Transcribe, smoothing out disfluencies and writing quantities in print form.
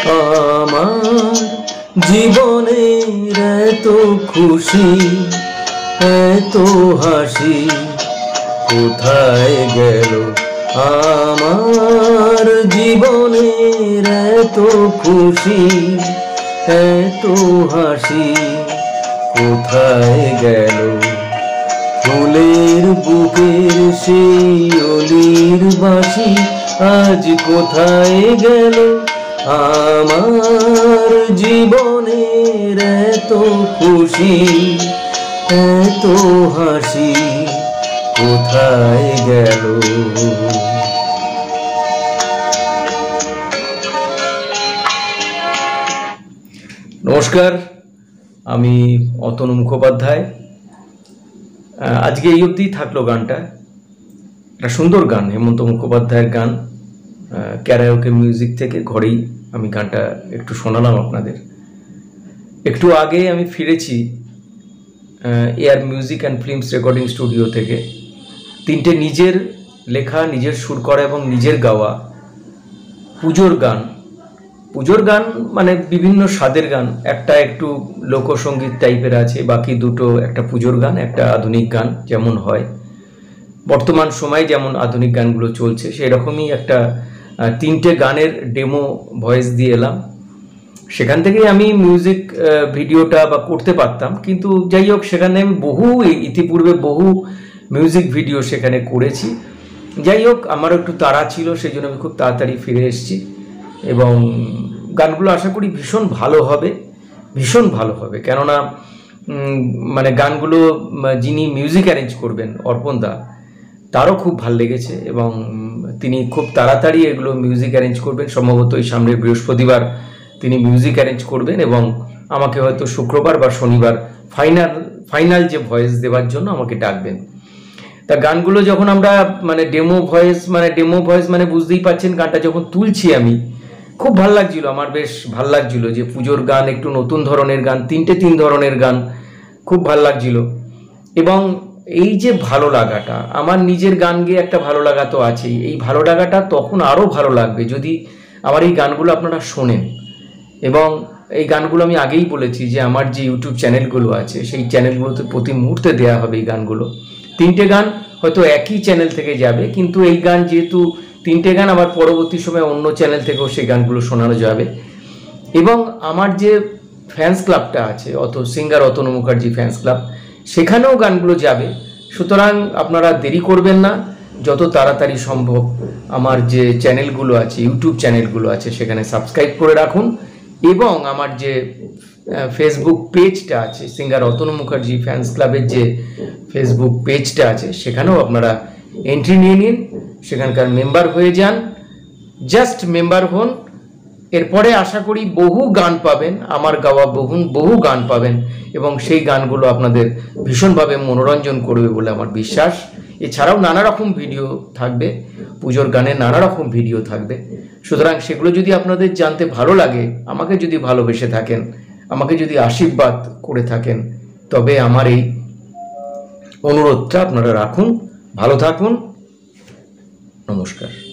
আমার জীবনের এত খুশি এত হাসি কোথায় গেল? আমার জীবনের এত খুশি এত হাসি কোথায় গেল? ফুলের বুকের সেই অলির বাঁশি আজ কোথায় গেল? আমার জীবনের এত খুশি এত হাসি কোথায় গেল? নমস্কার, আমি অতনু মুখোপাধ্যায়। আজকে এই অবধি থাকলো গানটা। একটা সুন্দর গান, হেমন্ত মুখোপাধ্যায়ের গান, ক্যারাওকে মিউজিক থেকে। ঘরেই আমি গানটা একটু শোনালাম আপনাদের। একটু আগে আমি ফিরেছি air music and films recording studio থেকে। তিনটে নিজের লেখা, নিজের সুর করা এবং নিজের গাওয়া পুজোর গান। পুজোর গান মানে বিভিন্ন স্বাদের গান। একটা একটু লোকসঙ্গীত টাইপের আছে, বাকি দুটো একটা পুজোর গান, একটা আধুনিক গান। যেমন হয় বর্তমান সময়ে যেমন আধুনিক গানগুলো চলছে, সেই রকমই একটা তিনটে গানের ডেমো ভয়েস দিয়ে এলাম। সেখান থেকেই আমি মিউজিক ভিডিওটা বা করতে পারতাম, কিন্তু যাই হোক, সেখানে আমি ইতিপূর্বে বহু মিউজিক ভিডিও সেখানে করেছি। যাই হোক, আমারও একটু তাড়া ছিল, সেই জন্য আমি খুব তাড়াতাড়ি ফিরে এসেছি। এবং গানগুলো আশা করি ভীষণ ভালো হবে, ভীষণ ভালো হবে। কেননা মানে গানগুলো যিনি মিউজিক অ্যারেঞ্জ করবেন, অর্পণ দা, তারও খুব ভালো লেগেছে এবং তিনি খুব তাড়াতাড়ি এগুলো মিউজিক অ্যারেঞ্জ করবেন। সম্ভবত এই সামনের বৃহস্পতিবার তিনি মিউজিক অ্যারেঞ্জ করবেন এবং আমাকে হয়তো শুক্রবার বা শনিবার ফাইনাল যে ভয়েস দেওয়ার জন্য আমাকে ডাকবেন। তা গানগুলো যখন আমরা মানে ডেমো ভয়েস মানে বুঝতেই পারছেন, গানটা যখন তুলছি আমি খুব ভাল লাগছিল। আমার বেশ ভাল লাগছিল যে পুজোর গান, একটু নতুন ধরনের গান, তিন ধরনের গান, খুব ভাল লাগছিল। এবং এই যে ভালো লাগাটা, আমার নিজের গান গেয়ে একটা ভালো লাগা তো আছেই, এই ভালো লাগাটা তখন আরও ভালো লাগবে যদি আমার এই গানগুলো আপনারা শোনেন। এবং এই গানগুলো আমি আগেই বলেছি যে আমার যে ইউটিউব চ্যানেলগুলো আছে, সেই চ্যানেলগুলোতে প্রতি মুহূর্তে দেওয়া হবে এই গানগুলো। তিনটে গান হয়তো একই চ্যানেল থেকে যাবে, কিন্তু এই গান যেহেতু তিনটে গান, আবার পরবর্তী সময় অন্য চ্যানেল থেকেও সেই গানগুলো শোনানো যাবে। এবং আমার যে ফ্যান্স ক্লাবটা আছে, singer Atanu Mukherjee fans club, সেখানেও গানগুলো যাবে। সুতরাং আপনারা দেরি করবেন না, যত তাড়াতাড়ি সম্ভব আমার যে চ্যানেলগুলো আছে, ইউটিউব চ্যানেলগুলো আছে, সেখানে সাবস্ক্রাইব করে রাখুন। এবং আমার যে ফেসবুক পেজটা আছে, সিঙ্গার অতনু মুখার্জি ফ্যান্স ক্লাবের যে ফেসবুক পেজটা আছে, সেখানেও আপনারা এন্ট্রি নিয়ে নিন, সেখানকার মেম্বার হয়ে যান। জাস্ট মেম্বার হন, এরপরে আশা করি বহু গান পাবেন, আমার গাওয়া বহু গান পাবেন এবং সেই গানগুলো আপনাদের ভীষণভাবে মনোরঞ্জন করবে বলে আমার বিশ্বাস। এছাড়াও নানা রকম ভিডিও থাকবে, পুজোর গানের নানা রকম ভিডিও থাকবে। সুতরাং সেগুলো যদি আপনাদের জানতে ভালো লাগে, আমাকে যদি ভালোবেসে থাকেন, আমাকে যদি আশীর্বাদ করে থাকেন, তবে আমার এই অনুরোধটা আপনারা রাখুন। ভালো থাকুন, নমস্কার।